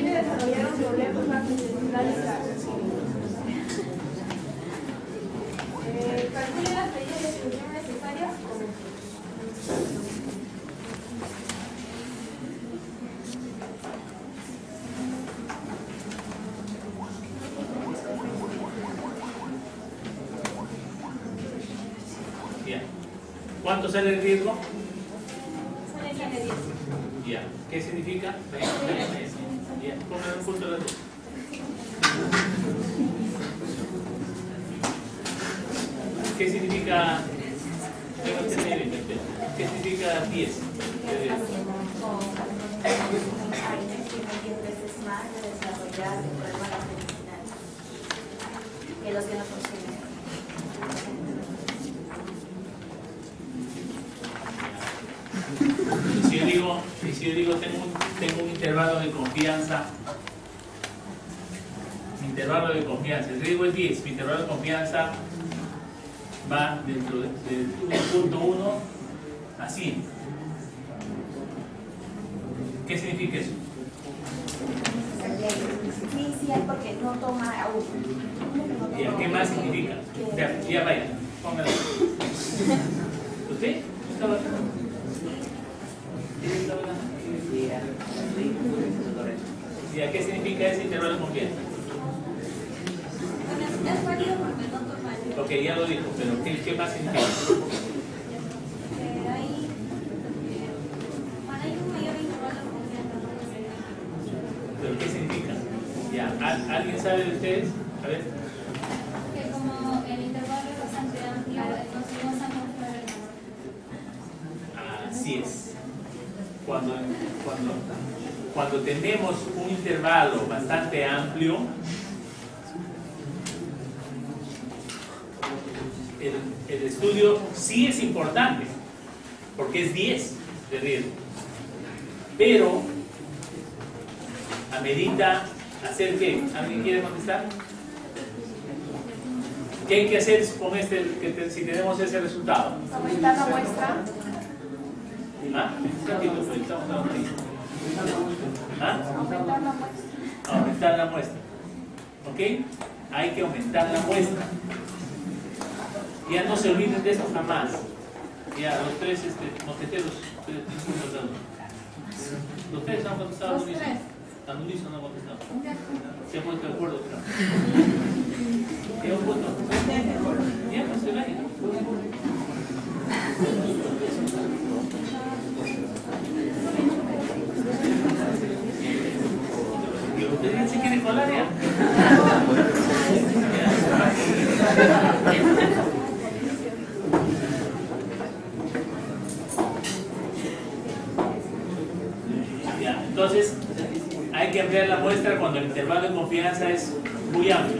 viene desarrollaron problemas más estructurales. Calcule las medidas de distribución necesarias. Bien. ¿Cuánto sale el riesgo? Sale 10. Ya. ¿Qué significa? Ya. Pongan un punto de la luz. ¿Qué significa? ¿Qué significa 10? Que los que no consumen. Si yo digo tengo un intervalo de confianza, el riesgo es 10, mi intervalo de confianza va dentro de 1.1 a 100. ¿Qué significa eso? Inicial porque no toma aún. ¿Y qué más significa? Ya vaya, póngalo. ¿Usted? ¿Estaba hablando? ¿Y a qué significa ese intervalo de confianza? Es válido porque no toma. Ok, ya lo dijo, pero ¿qué más significa? Hay un mayor intervalo de confianza. ¿Pero qué significa? Ya, ¿alguien sabe de ustedes? A ver. Que como el intervalo es bastante amplio, nos vamos a mostrar el valor. Así es. Cuando tenemos un intervalo bastante amplio, el estudio sí es importante, porque es 10 de riesgo. Pero, amerita hacer ¿qué? ¿Alguien quiere contestar? ¿Qué hay que hacer con si tenemos ese resultado? Aumentar la muestra. ¿Ah? Estamos hablando ahí. ¿Ah? Aumentar la muestra. Aumentar la muestra. ¿Ok? Hay que aumentar la muestra. Ya no se olviden de eso jamás. Ya, los tres mosqueteros, los tres han contestado al unísono. Al unísono no han contestado. Se han puesto de acuerdo, creo. ¿Qué un punto? Ya, pues se vaya. ¿Usted se quiere colar ya? Ya, entonces hay que ampliar la muestra cuando el intervalo de confianza es muy amplio.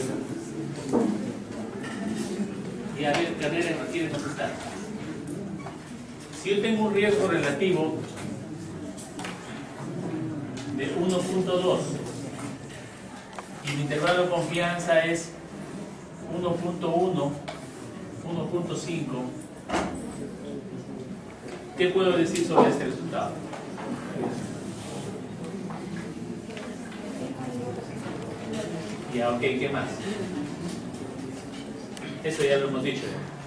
Y a ver, Carrera no quiere contestar. Si yo tengo un riesgo relativo de 1.2 y mi intervalo de confianza es 1.1, 1.5, ¿qué puedo decir sobre este resultado? Ya, ok, ¿qué más? Eso ya lo hemos dicho.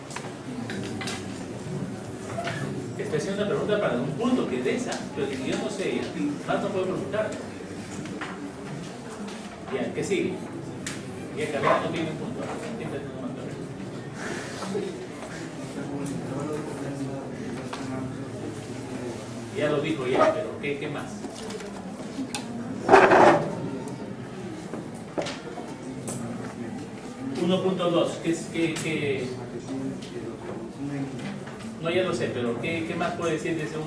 Estoy haciendo una pregunta para un punto que es de esa, pero que yo no sé, más no puedo preguntar. Ya, ¿qué sigue? Ya, Carrera no tiene un punto. Ya lo dijo ya, pero ¿qué más? ¿qué? No, ya lo sé, pero ¿qué más puede decir de ese 1.2?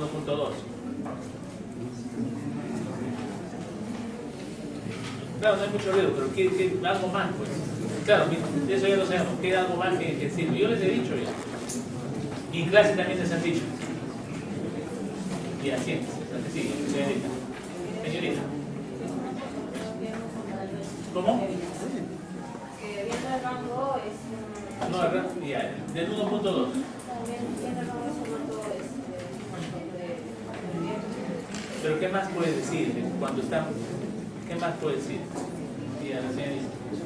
Claro, no hay mucho ruido, pero ¿qué algo más, pues? Claro, eso ya lo sabemos, ¿qué algo más que decir? Yo les he dicho ya. Y en clase también les han dicho. Y así, sí, señorita. Señorita. ¿Cómo? Que viendo el rango es... No, el rango, ya, del 1.2. Viendo el rango es un rango Pero ¿qué más puede decir cuando está? ¿Qué más puedo decir? Y a la señora.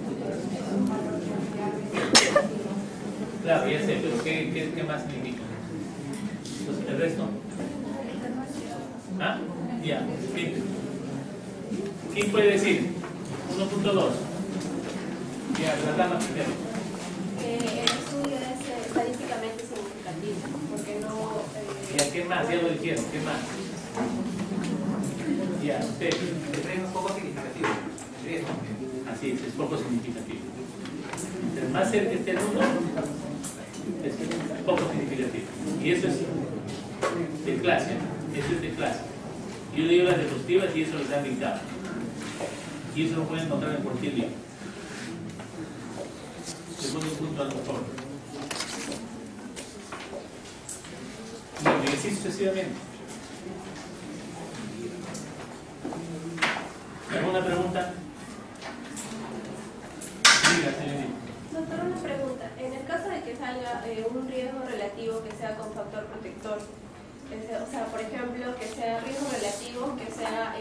Claro, ya sé, pero ¿qué más significa? Entonces, ¿el resto? ¿Ah? Ya, bien. ¿Quién puede decir? 1.2. Ya, tratando primero. El estudio es estadísticamente significativo, porque no... Ya, ¿qué más? Ya lo dijeron, ¿qué más? Ya, usted. El riesgo es poco significativo. El riesgo. Así es poco significativo. Entre más cerca esté el 1, es poco significativo. Y eso es de clase, eso es de clase. Yo digo las diapositivas y eso les han dictado. Y eso lo pueden encontrar en cualquier libro. Segundo punto, a lo mejor. Bueno, y así sucesivamente. ¿Alguna pregunta? Diga, señorita. Doctor, una pregunta. En el caso de que salga un riesgo relativo que sea con factor protector, o sea, por ejemplo, que sea riesgo relativo que sea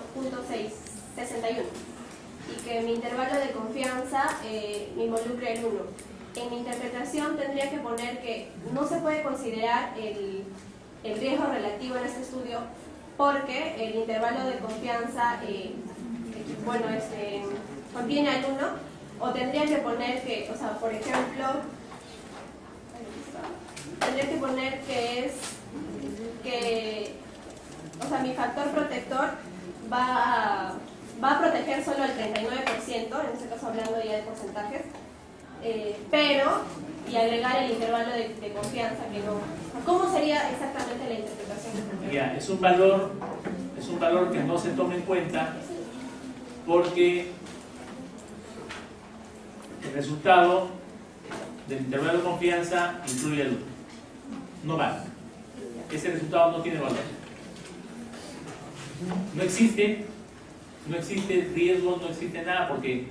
0.661 y que mi intervalo de confianza me involucre el 1. En mi interpretación tendría que poner que no se puede considerar el riesgo relativo en este estudio porque el intervalo de confianza contiene al 1, o tendría que poner que, o sea, por ejemplo, tendría que poner o sea, mi factor protector va a proteger solo el 39%, en este caso hablando ya de porcentajes, y agregar el intervalo de confianza que no. ¿Cómo sería exactamente la interpretación? Ya, es un valor que no se toma en cuenta porque el resultado del intervalo de confianza incluye el 1. No vale. Ese resultado no tiene valor. No existe riesgo, no existe nada porque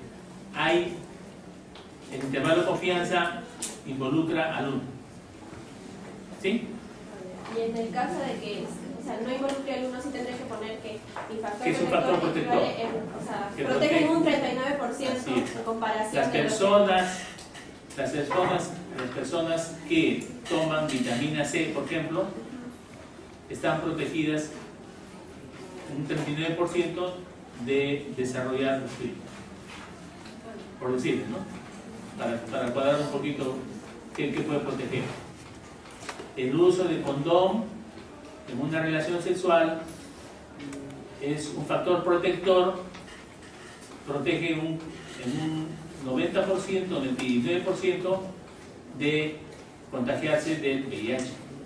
el intervalo de confianza involucra al 1. ¿Sí? Y en el caso de que no involucre al 1, sí tendría que poner que mi factor ¿Qué es un factor protector? Que protege en un 39% en comparación las personas que toman vitamina C, por ejemplo, están protegidas un 39% de desarrollar espíritu, por decirlo, ¿no? Para cuadrar un poquito qué puede proteger. El uso de condón en una relación sexual es un factor protector, protege en un 90%, 99% de contagiarse del VIH.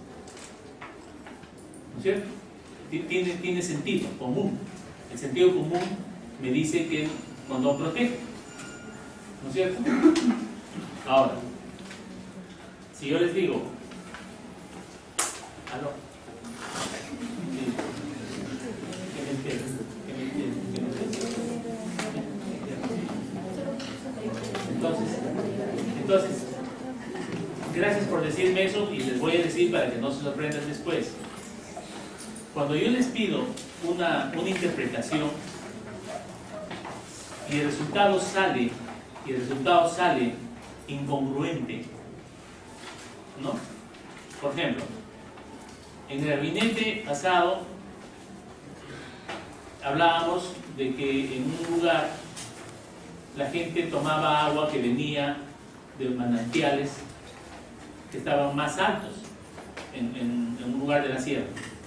¿No es cierto? Tiene sentido común. El sentido común me dice que el condón protege. ¿No es cierto? Ahora, si yo les digo, ¿aló? Sí. ¿Qué me entienden? Entonces, gracias por decirme eso y les voy a decir para que no se sorprendan después. Cuando yo les pido una interpretación y el resultado sale incongruente, ¿no? Por ejemplo, en el gabinete pasado hablábamos de que en un lugar la gente tomaba agua que venía de manantiales que estaban más altos en un lugar de la sierra,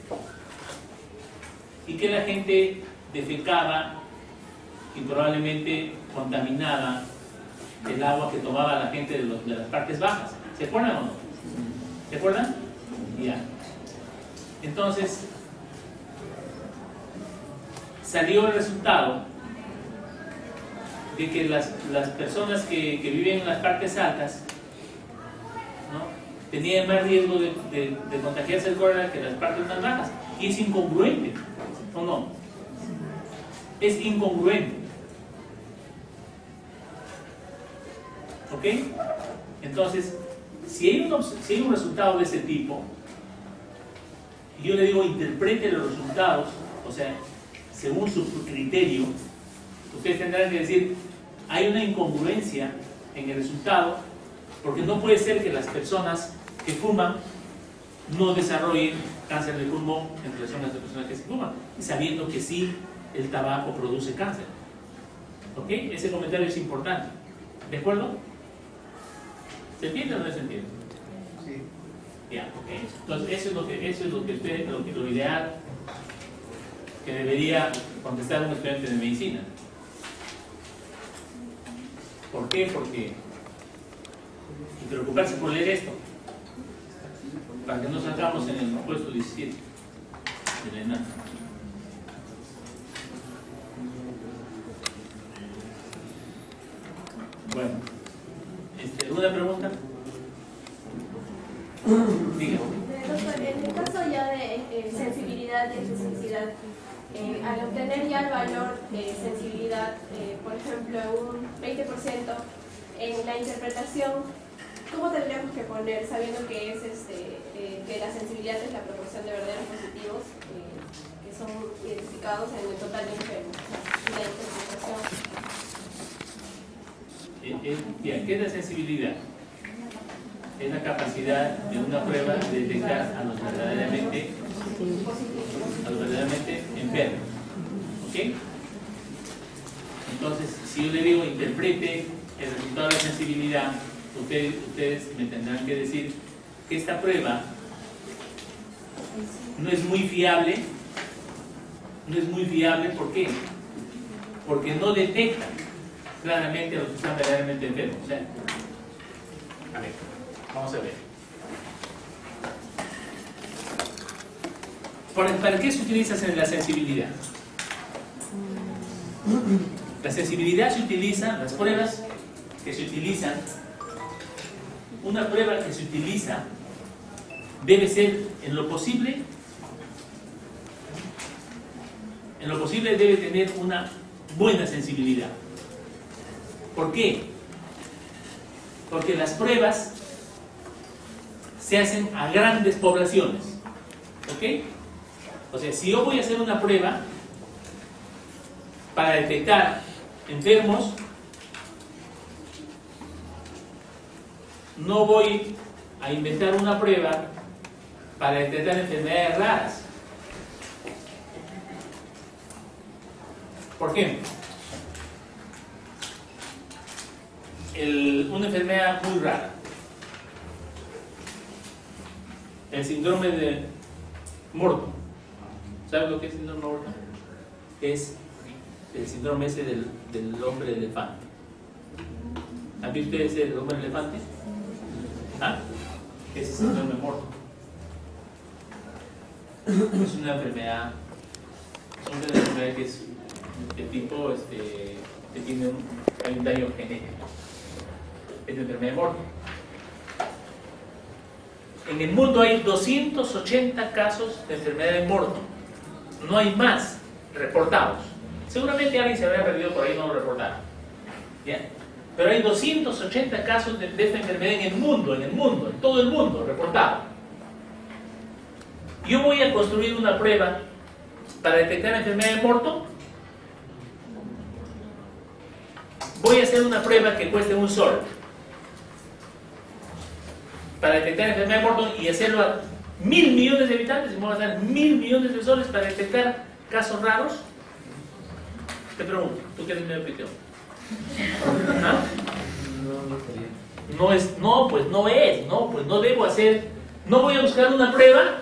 y que la gente defecaba y probablemente contaminaba el agua que tomaba la gente de las partes bajas. ¿Se acuerdan o no? ¿Se acuerdan? Ya. Entonces, salió el resultado de que las personas que viven en las partes altas, ¿no?, tenían más riesgo de contagiarse el cólera que las partes más bajas. Y es incongruente, ¿o no? Es incongruente. ¿Ok? Entonces, si hay un resultado de ese tipo, y yo le digo interprete los resultados, o sea, según su criterio, ustedes tendrán que decir, hay una incongruencia en el resultado, porque no puede ser que las personas que fuman no desarrollen cáncer de pulmón en relación a las personas que se fuman, sabiendo que sí el tabaco produce cáncer. ¿Ok? Ese comentario es importante. ¿De acuerdo? ¿Se entiende o no se entiende? Sí. Ya, ok. Entonces, eso es lo ideal que debería contestar un estudiante de medicina. ¿Por qué? Porque y preocuparse por leer esto, para que no salgamos en el puesto 17 de la ENAR. Bueno, ¿alguna pregunta? Diga. Doctor, en el caso ya de sensibilidad y especificidad, al obtener ya el valor de sensibilidad, por ejemplo, un 20% en la interpretación, ¿cómo tendríamos que poner, sabiendo que es que la sensibilidad es la proporción de verdaderos positivos que son identificados en el total de enfermos? La interpretación. Bien, ¿qué es la sensibilidad? Es la capacidad de una prueba de detectar a los verdaderamente enfermos. ¿Ok? Entonces, si yo le digo interprete el resultado de la sensibilidad, ustedes me tendrán que decir que esta prueba no es muy fiable. No es muy fiable, ¿por qué? Porque no detecta claramente a los que están verdaderamente enfermos. O sea, a ver, vamos a ver. ¿Para qué se utiliza la sensibilidad? La sensibilidad se utiliza, las pruebas que se utilizan, una prueba que se utiliza debe ser en lo posible debe tener una buena sensibilidad. ¿Por qué? Porque las pruebas se hacen a grandes poblaciones. ¿Ok? O sea, si yo voy a hacer una prueba para detectar enfermos, no voy a inventar una prueba para detectar enfermedades raras. Por ejemplo, una enfermedad muy rara, el síndrome de Morton. ¿Saben lo que es el síndrome de Morton? Es el síndrome ese del hombre elefante. ¿Han visto ustedes el hombre elefante? ¿Ah? Ese es el síndrome de Morton. Es una enfermedad que es de tipo que tiene un daño genético. Es la enfermedad de Morton. En el mundo hay 280 casos de enfermedad de Morton. No hay más reportados. Seguramente alguien se habría perdido por ahí y no lo reportaron. ¿Bien? Pero hay 280 casos de esta enfermedad en el mundo, en todo el mundo, reportado. Yo voy a construir una prueba para detectar la enfermedad de Morton. Voy a hacer una prueba que cueste un sol para detectar la enfermedad de Morton y hacerlo a 1.000 millones de habitantes, y me voy a dar 1.000 millones de soles para detectar casos raros. Te pregunto, ¿tú qué eres medio piteo? ¿Ah? No debo hacer, no voy a buscar una prueba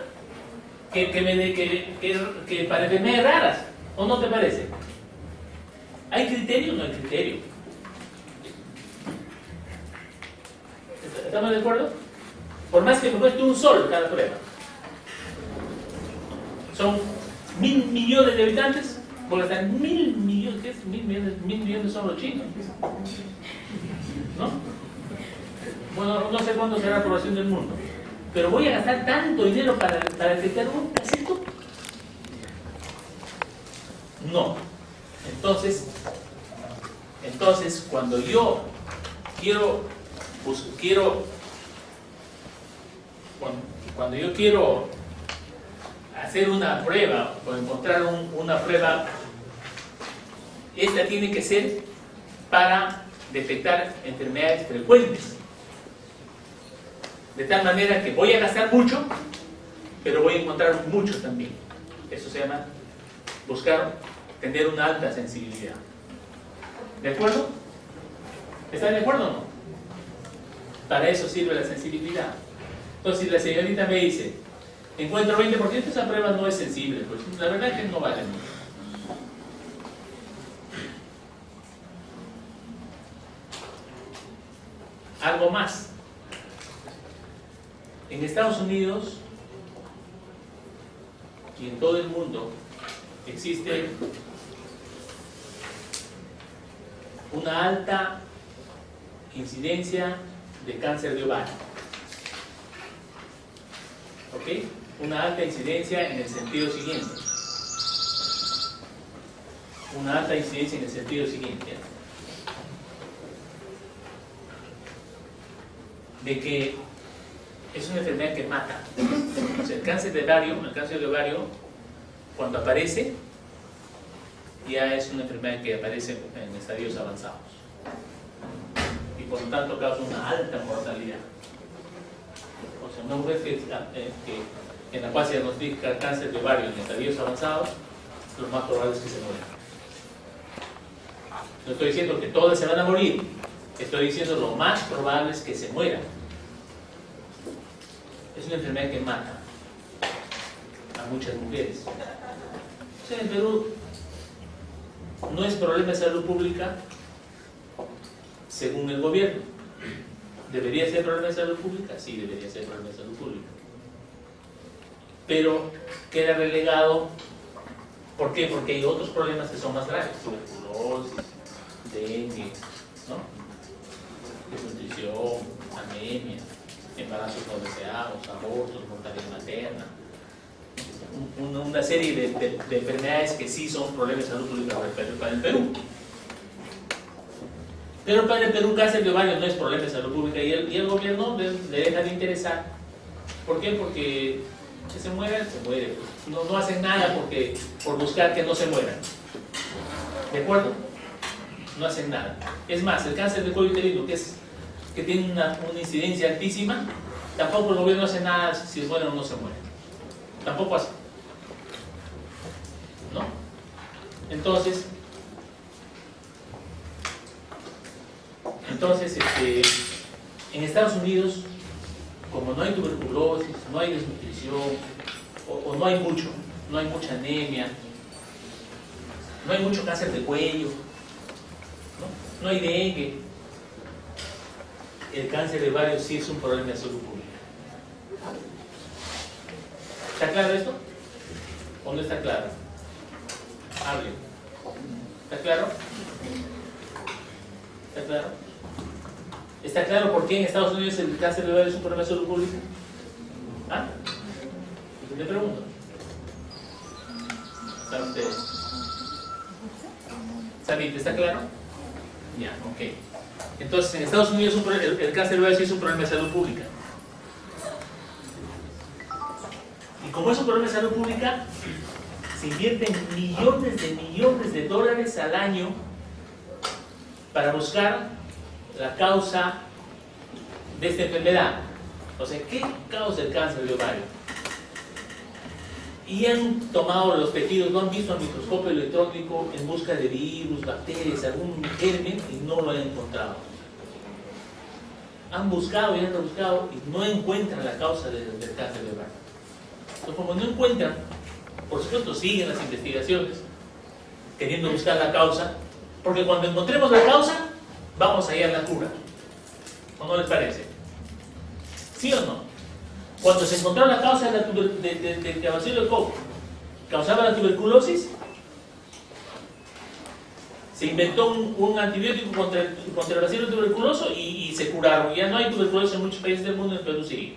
que para enfermedades raras, ¿o no te parece? ¿Hay criterio o no hay criterio? ¿Estamos de acuerdo? Por más que me cueste un sol cada prueba. Son 1.000 millones de habitantes, porque están 1.000 millones, ¿qué es? 1.000 millones son los chinos, ¿no? Bueno, no sé cuándo será la población del mundo, pero voy a gastar tanto dinero para detectar un pedacito. No. Entonces cuando yo cuando yo quiero hacer una prueba o encontrar una prueba esta tiene que ser para detectar enfermedades frecuentes. De tal manera que voy a gastar mucho, pero voy a encontrar mucho también. Eso se llama buscar tener una alta sensibilidad. ¿De acuerdo? ¿Están de acuerdo o no? Para eso sirve la sensibilidad. Entonces, si la señorita me dice, encuentro 20%, esa prueba no es sensible, pues la verdad es que no vale mucho. Algo más. En Estados Unidos y en todo el mundo existe una alta incidencia de cáncer de ovario. ¿Ok? Una alta incidencia en el sentido siguiente. Una alta incidencia en el sentido siguiente. De que es una enfermedad que mata. O sea, el cáncer de ovario, cuando aparece, ya es una enfermedad que aparece en estadios avanzados. Y por lo tanto causa una alta mortalidad. O sea, una mujer en la cual se diagnostica cáncer de ovario en estadios avanzados, lo más probable es que se muera. No estoy diciendo que todas se van a morir, estoy diciendo lo más probable es que se mueran. Es una enfermedad que mata a muchas mujeres. O sea, en Perú no es problema de salud pública según el gobierno. ¿Debería ser problema de salud pública? Sí, debería ser problema de salud pública. Pero queda relegado. ¿Por qué? Porque hay otros problemas que son más graves. Tuberculosis, dengue, ¿no? Desnutrición, anemia, embarazos no deseados, abortos, mortalidad materna. Una serie de enfermedades que sí son problemas de salud pública para el Perú. Pero para el Perú cáncer de ovario no es problema de salud pública y el gobierno le deja de interesar. ¿Por qué? Porque que se mueran, se muere. No hacen nada por buscar que no se mueran. ¿De acuerdo? No hacen nada. Es más, el cáncer de cuello uterino, que tiene una incidencia altísima, tampoco el gobierno hace nada si se mueren o no se mueren. Tampoco hace. ¿No? Entonces, en Estados Unidos, como no hay tuberculosis, no hay desnutrición, o no hay mucha anemia, no hay mucho cáncer de cuello, no hay dengue, el cáncer de ovario sí es un problema de salud pública. ¿Está claro esto? ¿O no está claro? Hable. ¿Está claro? ¿Está claro? ¿Está claro por qué en Estados Unidos el cáncer de ovario es un problema de salud pública? ¿Ah? Le pregunto. ¿Están ustedes? ¿Sabite? ¿Está claro? Ya, ok. Entonces, en Estados Unidos el cáncer de ovario sí es un problema de salud pública. Y como es un problema de salud pública, se invierten millones de dólares al año para buscar la causa de esta enfermedad. O sea, ¿qué causa el cáncer de ovario? Y han tomado los tejidos, lo han visto al microscopio electrónico en busca de virus, bacterias, algún germen y no lo han encontrado. Han buscado y han rebuscado y no encuentran la causa del cáncer de ovario. Entonces, como no encuentran, por supuesto siguen las investigaciones queriendo buscar la causa, porque cuando encontremos la causa vamos a hallar la cura. ¿O no les parece? ¿Sí o no? Cuando se encontró la causa de bacilo de coco, causaba la tuberculosis, se inventó un antibiótico contra el bacilo tuberculoso y se curaron. Ya no hay tuberculosis en muchos países del mundo, en Perú sí.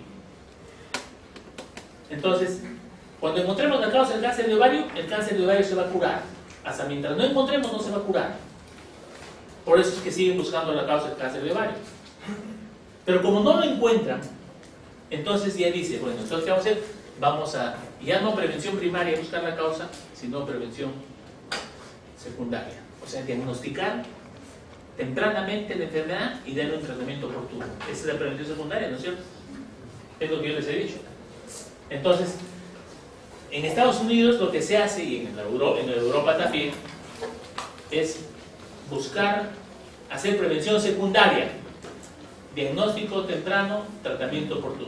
Entonces, cuando encontremos la causa del cáncer de ovario, el cáncer de ovario se va a curar. Hasta mientras no encontremos, no se va a curar. Por eso es que siguen buscando la causa del cáncer de ovario. Pero como no lo encuentran, entonces ya dice, bueno, entonces ¿qué vamos a hacer? Vamos a, ya no prevención primaria, buscar la causa, sino prevención secundaria. O sea, diagnosticar tempranamente la enfermedad y darle un tratamiento oportuno. Esa es la prevención secundaria, ¿no es cierto? Es lo que yo les he dicho. Entonces, en Estados Unidos lo que se hace, y en Europa también, es buscar hacer prevención secundaria, diagnóstico temprano, tratamiento oportuno.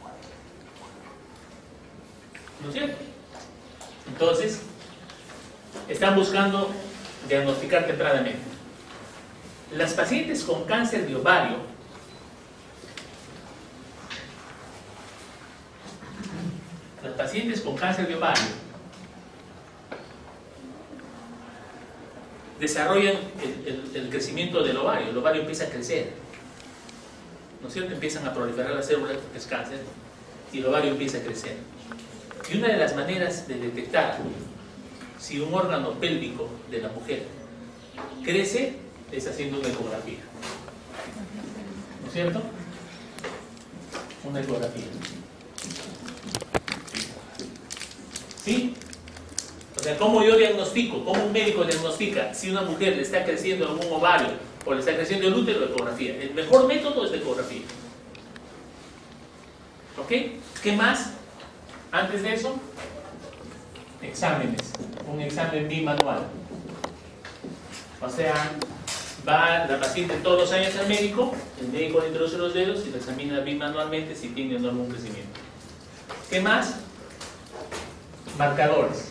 ¿No es cierto? Entonces, están buscando diagnosticar tempranamente. Las pacientes con cáncer de ovario desarrollan el crecimiento del ovario. El ovario empieza a crecer, ¿no es cierto? Empiezan a proliferar las células, porque es cáncer, y el ovario empieza a crecer. Y una de las maneras de detectar si un órgano pélvico de la mujer crece es haciendo una ecografía, ¿no es cierto? Una ecografía. ¿Sí? O sea, ¿cómo yo diagnostico? ¿Cómo un médico diagnostica si una mujer le está creciendo algún ovario o le está creciendo el útero? Ecografía. El mejor método es la ecografía. ¿Ok? ¿Qué más? Antes de eso, exámenes. Un examen bimanual. O sea, va la paciente todos los años al médico, el médico le introduce los dedos y la examina bimanualmente si tiene o no algún crecimiento. ¿Qué más? Marcadores.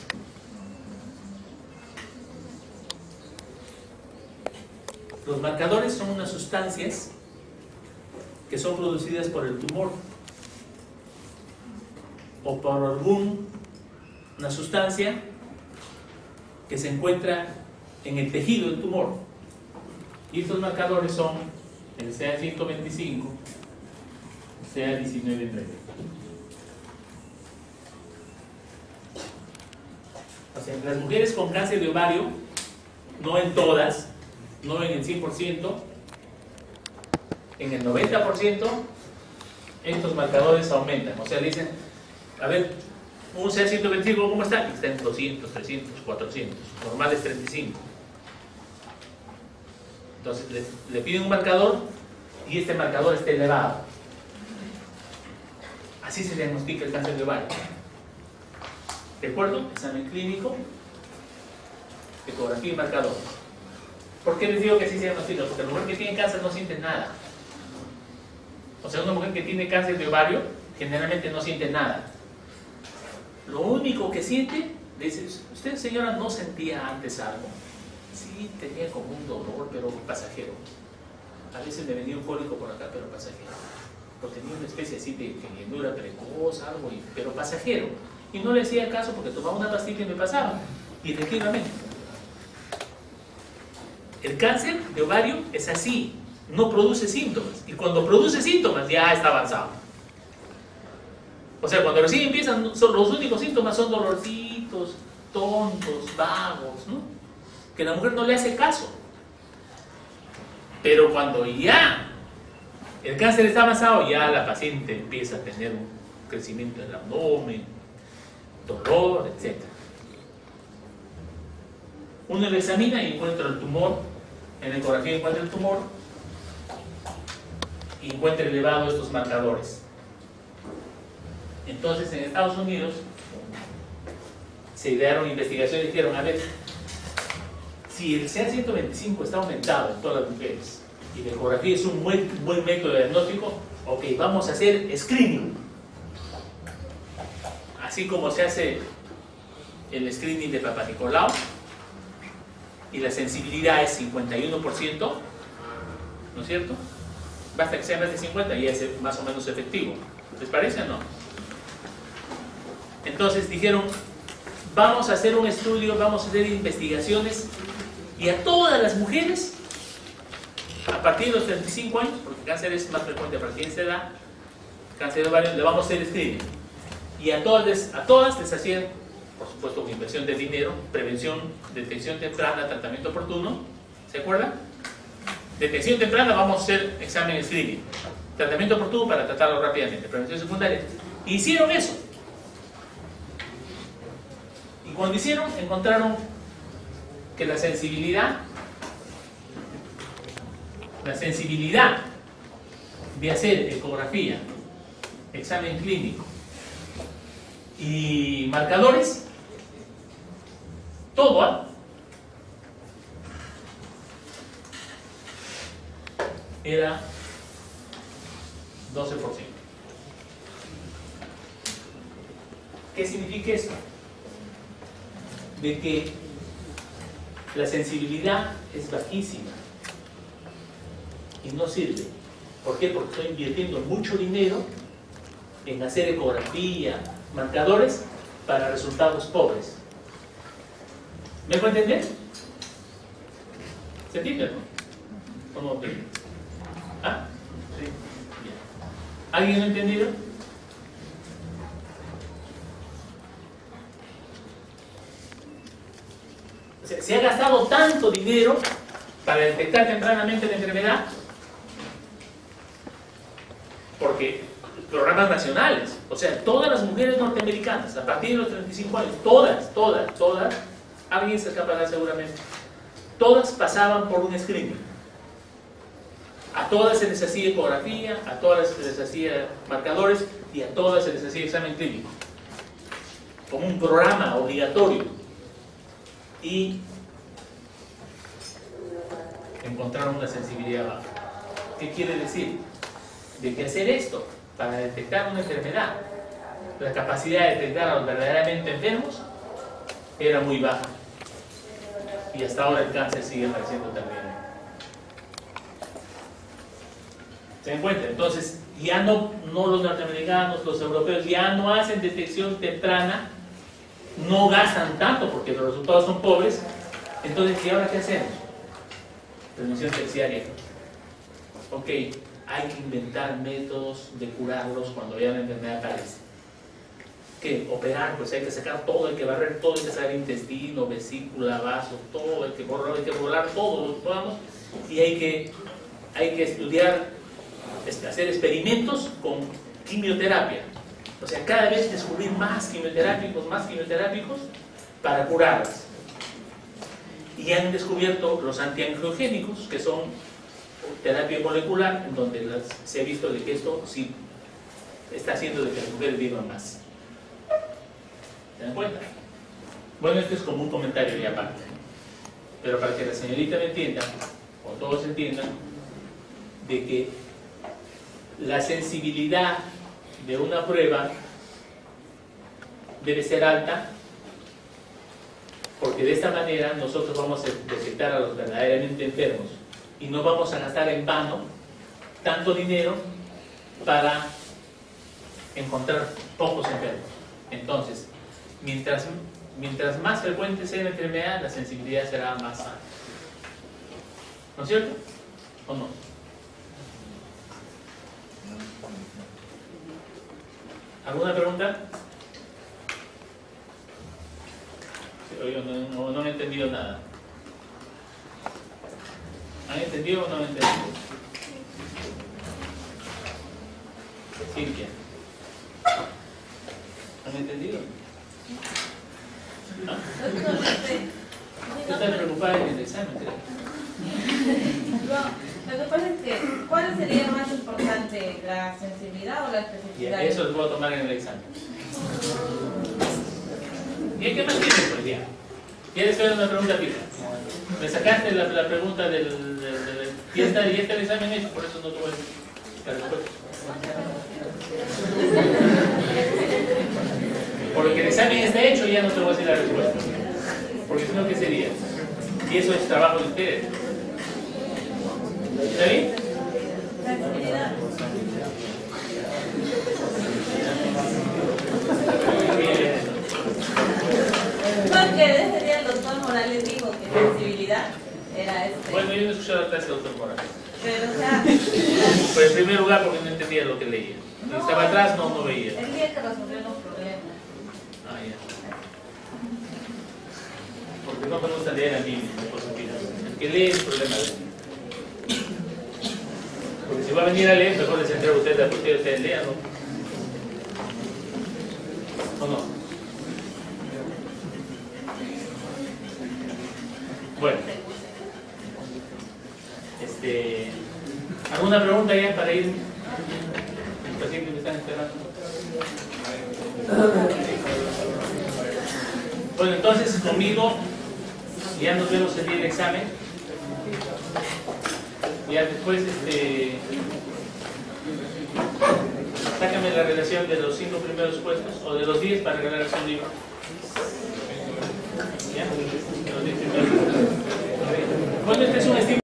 Los marcadores son unas sustancias que son producidas por el tumor o por una sustancia que se encuentra en el tejido del tumor. Y estos marcadores son el CA125, CA1930. O sea, en las mujeres con cáncer de ovario, no en todas, no en el 100%, en el 90%, estos marcadores aumentan. O sea, dicen, a ver, un CA125, ¿cómo está? Está en 200, 300, 400, normal es 35. Entonces le piden un marcador y este marcador está elevado. Así se diagnostica el cáncer de ovario. ¿De acuerdo? Examen clínico, ecografía y marcador. ¿Por qué les digo que así se diagnostica? Porque la mujer que tiene cáncer no siente nada. O sea, una mujer que tiene cáncer de ovario generalmente no siente nada. Lo único que siente, le dice, ¿usted, señora, no sentía antes algo? Sí, tenía como un dolor, pero pasajero. A veces me venía un cólico por acá, pero pasajero. Pero tenía una especie así de llenura precoz, algo, pero pasajero. Y no le hacía caso porque tomaba una pastilla y me pasaba. Y efectivamente, el cáncer de ovario es así, no produce síntomas. Y cuando produce síntomas ya está avanzado. O sea, cuando recién empiezan, los únicos síntomas son dolorcitos, tontos, vagos, ¿no? Que la mujer no le hace caso. Pero cuando ya el cáncer está avanzado, ya la paciente empieza a tener un crecimiento del abdomen, dolor, etc. Uno lo examina y encuentra el tumor, en la ecografía encuentra el tumor y encuentra elevados estos marcadores. Entonces en Estados Unidos se idearon investigaciones y dijeron, a ver, si el CA125 está aumentado en todas las mujeres y la ecografía es un buen método de diagnóstico, ok, vamos a hacer screening. Así como se hace el screening de Papa Nicolau y la sensibilidad es 51%, ¿no es cierto? Basta que sea más de 50 y es más o menos efectivo. ¿Les parece o no? Entonces dijeron, vamos a hacer un estudio, vamos a hacer investigaciones y a todas las mujeres a partir de los 35 años, porque el cáncer es más frecuente a partir de esta edad, cáncer de ovario, le vamos a hacer screening. Y a todas les hacían, por supuesto con inversión de dinero, prevención, detección temprana, tratamiento oportuno. ¿Se acuerdan? Detección temprana, vamos a hacer examen screening. Tratamiento oportuno para tratarlo rápidamente. Prevención secundaria. Hicieron eso. Y cuando hicieron, encontraron que la sensibilidad de hacer ecografía, examen clínico y marcadores, todo, era 12%. ¿Qué significa esto? De que la sensibilidad es bajísima y no sirve. ¿Por qué? Porque estoy invirtiendo mucho dinero en hacer ecografía, marcadores para resultados pobres. ¿Me puede entender? ¿Se entiende, no? ¿Cómo entiende? ¿Ah? Sí. Bien. ¿Alguien lo ha entendido? O sea, se ha gastado tanto dinero para detectar tempranamente la enfermedad, porque programas nacionales, o sea, todas las mujeres norteamericanas a partir de los 35 años, todas, alguien se escapará seguramente, todas pasaban por un screening. A todas se les hacía ecografía, a todas se les hacía marcadores y a todas se les hacía examen clínico, como un programa obligatorio. Y encontraron una sensibilidad baja. ¿Qué quiere decir? De que hacer esto para detectar una enfermedad, la capacidad de detectar a los verdaderamente enfermos era muy baja. Y hasta ahora el cáncer sigue apareciendo también. ¿Se dan cuenta? Entonces, ya no los norteamericanos, los europeos, ya no hacen detección temprana, no gastan tanto porque los resultados son pobres. Entonces, ¿y ahora qué hacemos? Prevención terciaria. Ok, hay que inventar métodos de curarlos cuando ya la enfermedad aparece. ¿Qué? Operar, pues hay que sacar todo, hay que barrer todo, hay que sacar intestino, vesícula, vaso, todo, hay que borrar todo lo que podamos, y hay que estudiar, hacer experimentos con quimioterapia. O sea, cada vez descubrir más quimioterápicos para curarlas. Y han descubierto los antiangiogénicos, que son terapia molecular, en donde se ha visto de que esto sí está haciendo de que las mujeres vivan más. ¿Se dan cuenta? Bueno, esto es como un comentario ya aparte. Pero para que la señorita me entienda, o todos entiendan, de que la sensibilidad de una prueba debe ser alta, porque de esta manera nosotros vamos a detectar a los verdaderamente enfermos y no vamos a gastar en vano tanto dinero para encontrar pocos enfermos. Entonces, mientras más frecuente sea la enfermedad, la sensibilidad será más alta. ¿No es cierto? ¿O no? ¿Alguna pregunta? Yo no he entendido nada. ¿Han entendido o no han entendido? Silvia. ¿Han entendido? ¿No? Tú estás preocupada en el examen, creo. No, lo que pasa es que, ¿cuál sería más importante, la sensibilidad o la especificidad? Y eso lo voy a tomar en el examen. ¿Y qué más tienes, pues, ya? ¿Quieres hacer una pregunta fija? Me sacaste la pregunta del y está el examen hecho, por eso no te voy a decir la respuesta. Porque el examen está hecho y ya no te voy a decir la respuesta. Porque si no, ¿qué sería? Y eso es trabajo de ustedes. ¿Está bien? Sensibilidad. Porque ese día el doctor Morales dijo que sensibilidad era Bueno, yo no escuché la clase del doctor Morales. Pero, o sea, Pues en primer lugar porque no entendía lo que leía. Si estaba atrás no veía. el día que resolvió los problemas. Ah, ya. Porque no me gusta leer a mí las cosas finas. El que lee es el problema de mí. Porque si va a venir a leer, mejor les entrega a ustedes la cuestión de ustedes lean, ¿no? ¿O no? Bueno. ¿Alguna pregunta ya para ir? Los pacientes me están esperando. Bueno, entonces conmigo ya nos vemos el día del examen. Ya después sácame la relación de los 5 primeros puestos o de los 10 para regalarse un libro. ¿Ya? De los 10 primeros. Bueno, este es un estímulo.